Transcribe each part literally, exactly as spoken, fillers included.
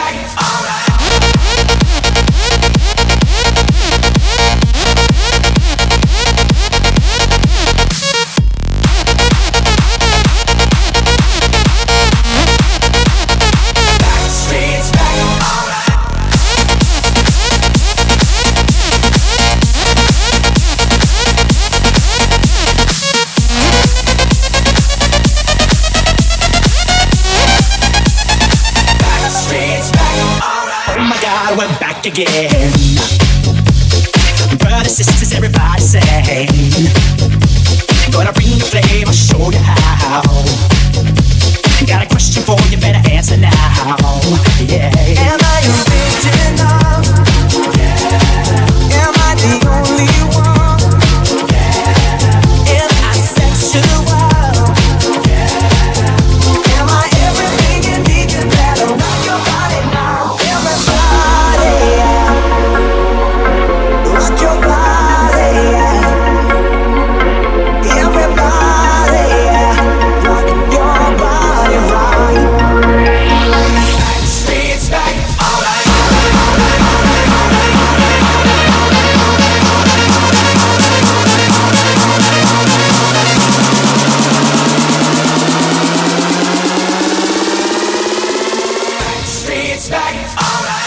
We're back again. Brothers, sisters, everybody say, gonna bring the flame, I'll show you how. Got a question for you, better answer now. Yeah. Am I original? Yeah. Am I the only one? Yeah. Am I sexual? Yeah. Am I everything you need to better rock your body now? Everybody, rock your body. Everybody, rock your body right. Streets back, all right. Streets back, all right.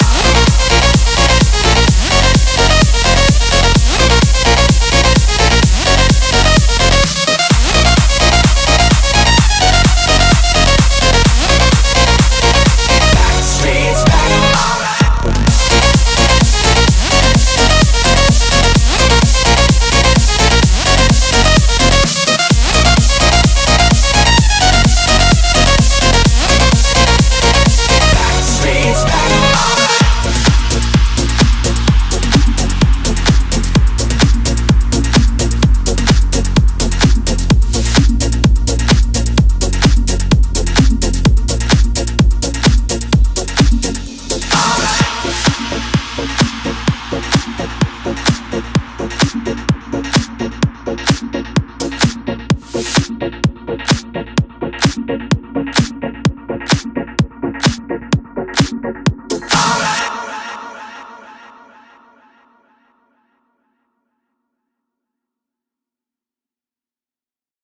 Thank you.